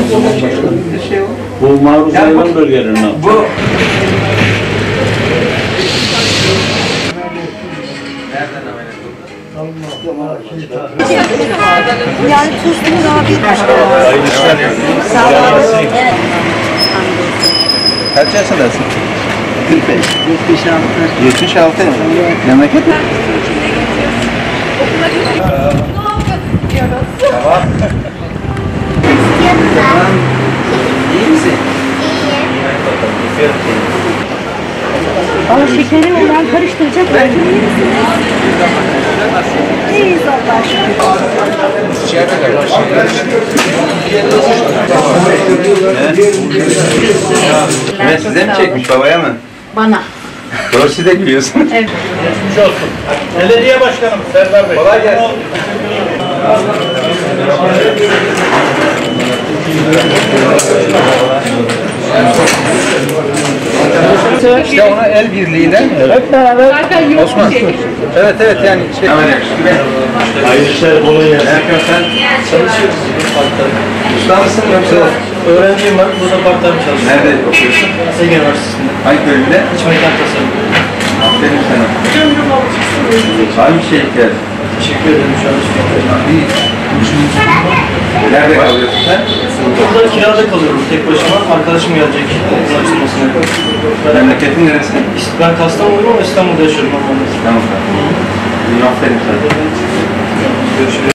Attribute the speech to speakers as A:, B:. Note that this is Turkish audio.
A: Bu maruz hayvan bölgelerinden.
B: Bu
C: Yani tuzlu daha bir Sağ olun. Evet.
B: kaç yaşındasın?
C: 45. 76.
B: 76 mı? Memleket mi? Tamam. İyi misin?
C: Ama şekeri olan karıştıracak. İyiyiz Allah'a
B: Evet, size mi çekmiş, babaya mı?
C: Bana.
B: Doğru, siz de gülüyorsun.
C: Evet.
A: Belediye Başkanım Serdar Bey.
B: Kolay gelsin. İşte ona el birliğiyle hep beraber Osman. Evet evet yani şey.
A: Hayırlı işler, kolay gelsin.
B: Erkan sen çalışıyorsun. Usta mısın yoksa?
D: Öğrenciyim ben, burada part-time çalışıyorum.
B: Nerede okuyorsun?
D: Ege Üniversitesi'nde.
B: Hangi bölümde?
D: İç mekan tasarımı.
B: Aferin sana. Var mı şey ihtiyacın?
D: Teşekkür ederim şu an hiçbir
B: İyi. Nerede kalıyorsun sen?
D: Burada kirada kalıyorum tek başıma. Arkadaşım gelecek okulun açılmasına.
B: Memleketin neresi?
D: Ben Kastamonu'yum ama İstanbul'da yaşıyorum normalde.
B: Tamam. İyi, aferin sana.
D: Görüşürüz.